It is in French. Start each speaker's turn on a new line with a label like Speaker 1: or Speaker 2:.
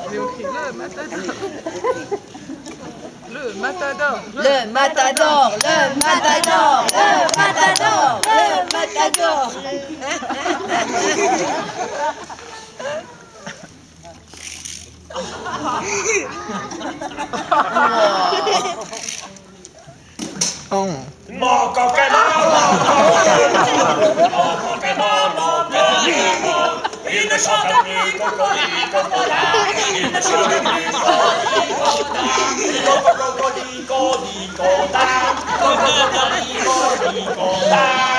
Speaker 1: Mais on crie le matador. Le matador.
Speaker 2: Le matador, le matador, le matador, le matador.
Speaker 3: Mon coquelin, il ne chante plus cocoricocola, il ne chante plus cocoricocola, cocoricocola, cocoricocola.